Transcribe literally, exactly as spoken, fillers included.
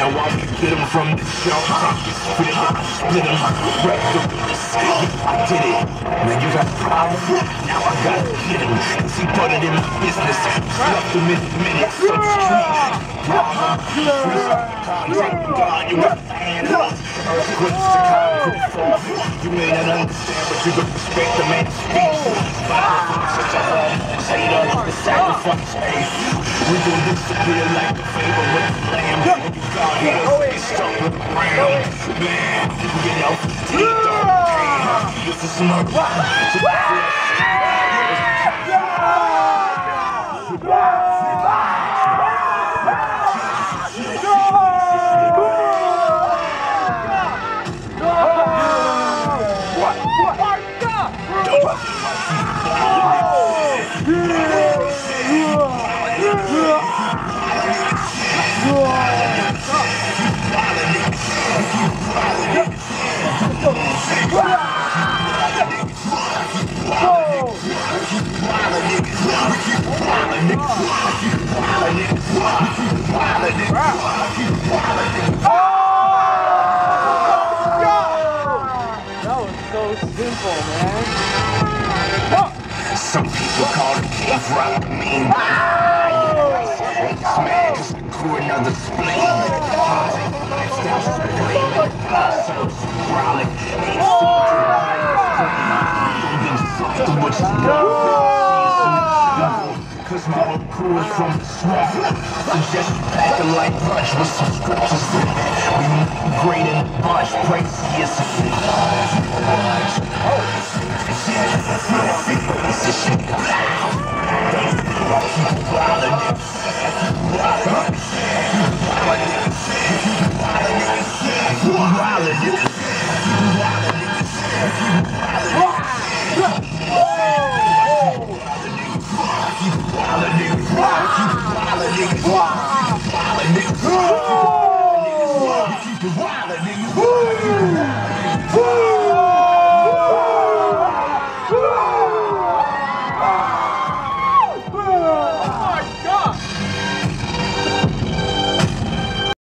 Now I get them from the jump, take it, split them, split them, wreck the witness. Yeah, I did it. Now you got a problem, now I gotta get him. Cause he put it in my business, left him in a minute. Some street drama, contact God, you got to hand up. Earthquakes to concrete fall. You may not understand, but you can respect the man's speech. Such a hard hater, the sacrifice faith. We gon' disappear like a favor with the lamb. And you got here, get stuck with the ground. Man, you know, teeth on the pain. This is some simple, man. Some people call it cave rock, mean this man just grew another spleen. Lifestyle supreme, serves brolic. Don't be soft to what you cause my crew is from the swamp. Suggest you pack a light lunch with some scriptures in it. We need great in the bunch, pray see us a Wow.